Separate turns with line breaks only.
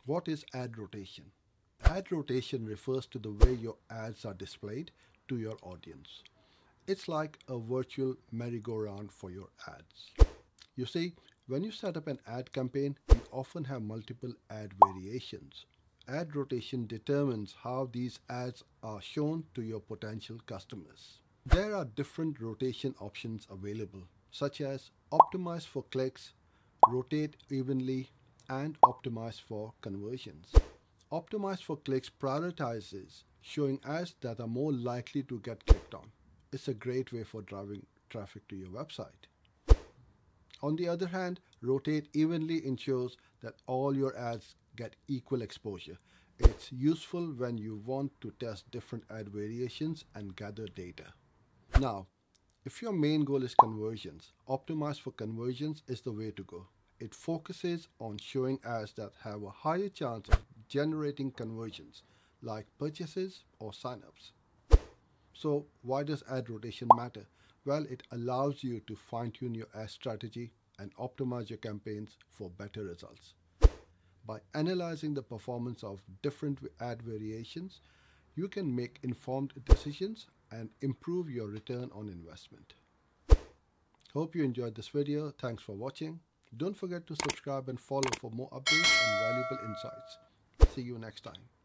What is ad rotation? Ad rotation refers to the way your ads are displayed to your audience. It's like a virtual merry-go-round for your ads. You see, when you set up an ad campaign, you often have multiple ad variations. Ad rotation determines how these ads are shown to your potential customers. There are different rotation options available, such as optimize for clicks, rotate evenly, and optimize for conversions. Optimize for clicks prioritizes showing ads that are more likely to get clicked on. It's a great way for driving traffic to your website. On the other hand, rotate evenly ensures that all your ads get equal exposure. It's useful when you want to test different ad variations and gather data. Now, if your main goal is conversions, Optimize for conversions is the way to go. It focuses on showing ads that have a higher chance of generating conversions, like purchases or signups. So why does ad rotation matter? Well, it allows you to fine-tune your ad strategy and optimize your campaigns for better results. By analyzing the performance of different ad variations, you can make informed decisions and improve your return on investment. Hope you enjoyed this video. Thanks for watching. Don't forget to subscribe and follow for more updates and valuable insights. See you next time.